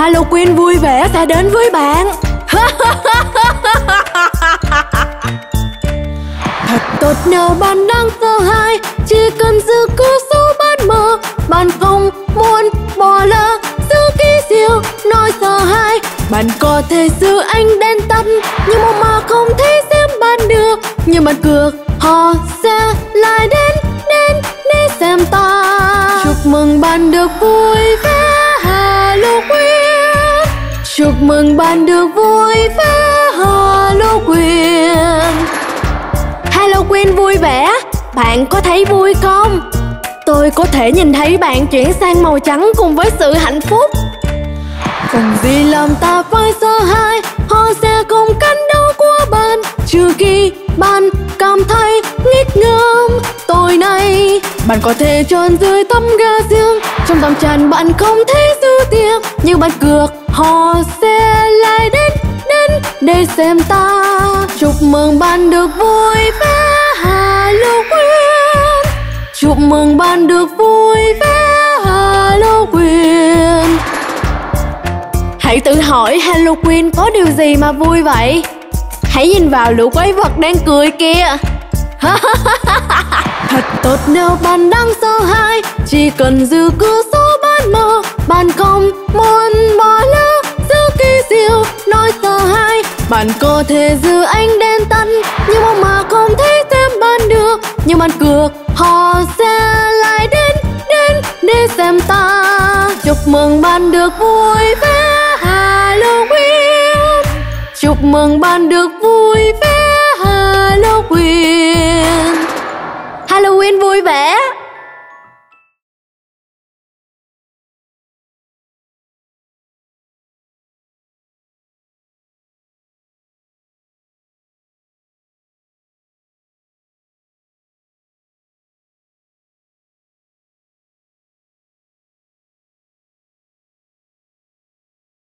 Halloween vui vẻ sẽ đến với bạn. Thật tốt nếu bạn đang sợ hãi, chỉ cần giữ cứ số ban mơ. Bạn không muốn bỏ lỡ giữ ký siêu nỗi sợ hãi. Bạn có thể giữ ánh đèn tắt, nhưng mà không thể xem bạn được. Nhưng bạn cược họ sẽ lại đến để xem ta. Chúc mừng bạn được vui vẻ Halloween. Chúc mừng bạn được vui vẻ Halloween. Halloween vui vẻ, bạn có thấy vui không? Tôi có thể nhìn thấy bạn chuyển sang màu trắng cùng với sự hạnh phúc. Không gì làm ta phải sợ hãi, họ sẽ không cắn đau của bạn, trừ khi bạn cảm thấy nghịch ngợm tối nay. Bạn có thể trốn dưới tấm ga riêng, trong tâm trạng bạn không thể giữ tiếc. Nhưng bạn cược họ sẽ lại đến để xem ta. Chúc mừng bạn được vui vẻ Halloween. Chúc mừng bạn được vui vẻ Halloween. Hãy tự hỏi Halloween có điều gì mà vui vậy? Hãy nhìn vào lũ quái vật đang cười kìa. Thật tốt nếu bạn đang sợ hãi, chỉ cần giữ cứ số ban mơ. Bạn không muốn bỏ lỡ giữ ký siêu nỗi sợ hãi. Bạn có thể giữ ánh đèn tắt, nhưng mà không thể xem bạn được. Nhưng bạn cược họ sẽ lại đến để xem ta. Chúc mừng bạn được vui vẻ Halloween. Chúc mừng bạn được vui vẻ Halloween.